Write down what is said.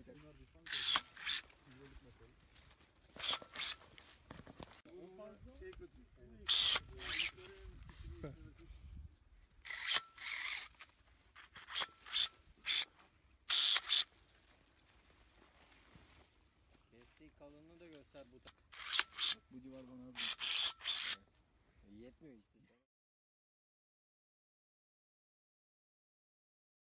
Kestiği kalınlığı da göster bu. Bu civar bana az. Yetmiyor işte.